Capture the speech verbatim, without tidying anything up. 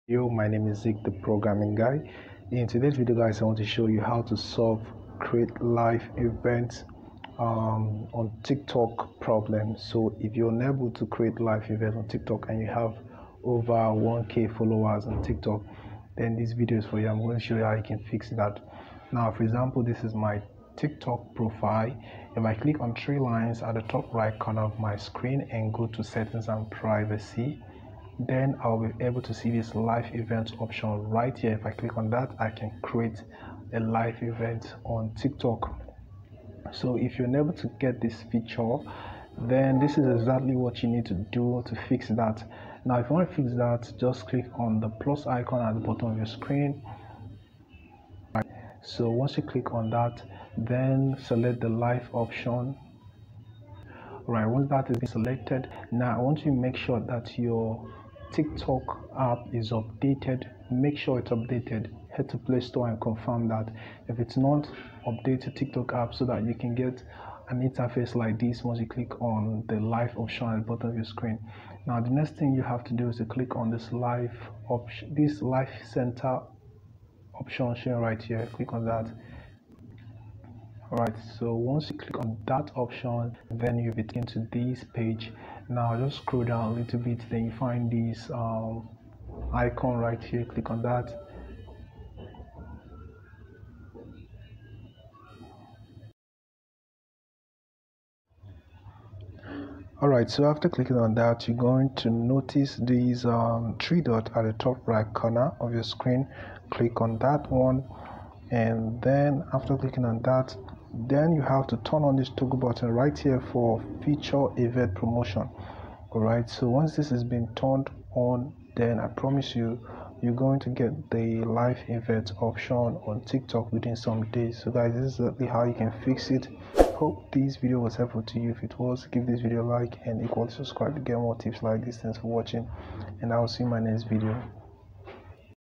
Yo, my name is Zeke, the programming guy. In today's video, guys, I want to show you how to solve create live events um, on TikTok problem. So if you're unable to create live events on TikTok and you have over one K followers on TikTok, then this video is for you. I'm going to show you how you can fix that. Now, for example, this is my TikTok profile. If I click on three lines at the top right corner of my screen and go to settings and privacy, then I'll be able to see this live event option right here. If I click on that, I can create a live event on TikTok. So if you're unable to get this feature, then this is exactly what you need to do to fix that. Now if you want to fix that, just click on the plus icon at the bottom of your screen. So once you click on that, then select the live option. Right, once that is selected, now I want you to make sure that your TikTok app is updated. Make sure it's updated. Head to Play Store and confirm that. If it's not, update the TikTok app so that you can get an interface like this once you click on the live option at the bottom of your screen. Now the next thing you have to do is to click on this live option, this live center option shown right here. Click on that. Alright, so once you click on that option, then you begin to this page. Now just scroll down a little bit, then you find this um, icon right here. Click on that. Alright, so after clicking on that, you're going to notice these um, three dots at the top right corner of your screen. Click on that one, and then after clicking on that, then you have to turn on this toggle button right here for feature event promotion. All right, so once this has been turned on, then I promise you you're going to get the live event option on TikTok within some days. So guys, this is exactly how you can fix it. Hope this video was helpful to you. If it was, give this video a like and equally subscribe to get more tips like this. Thanks for watching, and I will see you in my next video.